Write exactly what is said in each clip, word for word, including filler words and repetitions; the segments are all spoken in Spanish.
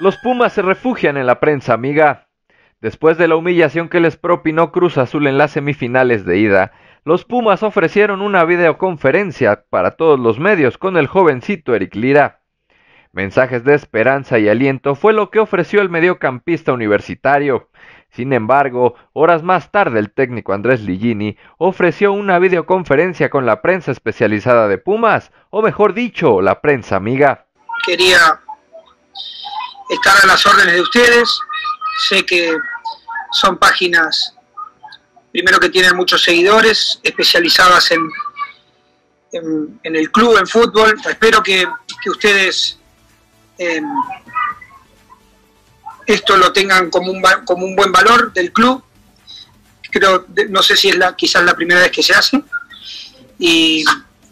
Los Pumas se refugian en la prensa amiga. Después de la humillación que les propinó Cruz Azul en las semifinales de ida, los Pumas ofrecieron una videoconferencia para todos los medios con el jovencito Eric Lira. Mensajes de esperanza y aliento fue lo que ofreció el mediocampista universitario. Sin embargo, horas más tarde el técnico Andrés Ligini ofreció una videoconferencia con la prensa especializada de Pumas, o mejor dicho, la prensa amiga. Quería estar a las órdenes de ustedes. Sé que son páginas, primero, que tienen muchos seguidores, especializadas en, en, en el club, en fútbol. Espero que, que ustedes eh, esto lo tengan como un, como un buen valor del club. Creo, no sé si es la, quizás la primera vez que se hace, y,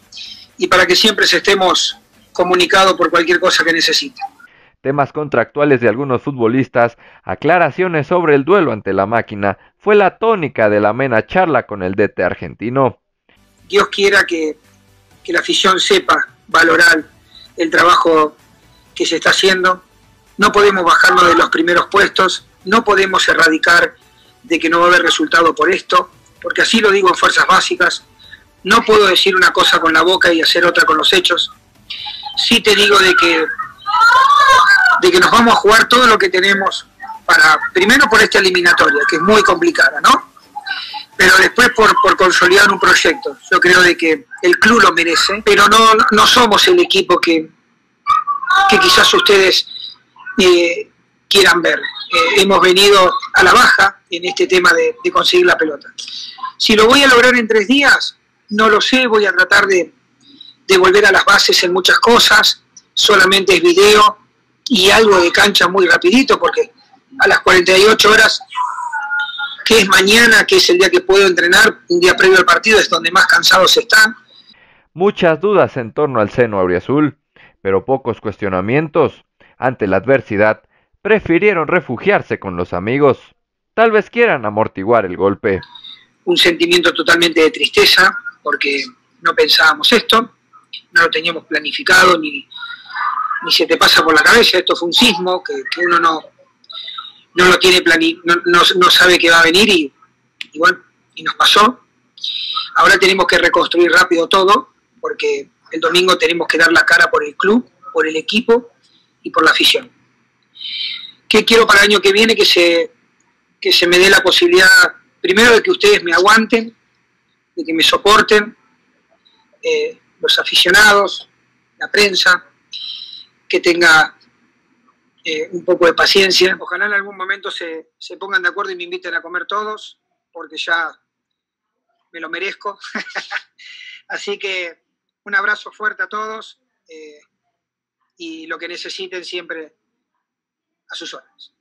y para que siempre se estemos comunicados por cualquier cosa que necesiten. Temas contractuales de algunos futbolistas, aclaraciones sobre el duelo ante la máquina, fue la tónica de la amena charla con el D T argentino. Dios quiera que, que la afición sepa valorar el trabajo que se está haciendo. No podemos bajarnos de los primeros puestos, no podemos erradicar de que no va a haber resultado por esto, porque así lo digo en Fuerzas Básicas. No puedo decir una cosa con la boca y hacer otra con los hechos. Sí te digo de que de que nos vamos a jugar todo lo que tenemos para, primero por esta eliminatoria, que es muy complicada, ¿no? Pero después por, por consolidar un proyecto. Yo creo de que el club lo merece, pero no, no somos el equipo que, que quizás ustedes eh, quieran ver. Eh, hemos venido a la baja en este tema de, de conseguir la pelota. Si lo voy a lograr en tres días, no lo sé, voy a tratar de, de volver a las bases en muchas cosas. Solamente es video y algo de cancha muy rapidito, porque a las cuarenta y ocho horas, que es mañana, que es el día que puedo entrenar, un día previo al partido, es donde más cansados están. Muchas dudas en torno al seno auriazul, pero pocos cuestionamientos. Ante la adversidad, prefirieron refugiarse con los amigos. Tal vez quieran amortiguar el golpe. Un sentimiento totalmente de tristeza, porque no pensábamos esto, no lo teníamos planificado, ni... ni se te pasa por la cabeza. Esto fue un sismo que, que uno no, no lo tiene plani no, no, no sabe que va a venir, y, y bueno, y nos pasó. Ahora tenemos que reconstruir rápido todo, porque el domingo tenemos que dar la cara por el club, por el equipo y por la afición. ¿Qué quiero para el año que viene? Que se, que se me dé la posibilidad, primero, de que ustedes me aguanten, de que me soporten, eh, los aficionados, la prensa, que tenga eh, un poco de paciencia. Ojalá en algún momento se, se pongan de acuerdo y me inviten a comer todos, porque ya me lo merezco. Así que un abrazo fuerte a todos, eh, y lo que necesiten siempre a sus órdenes.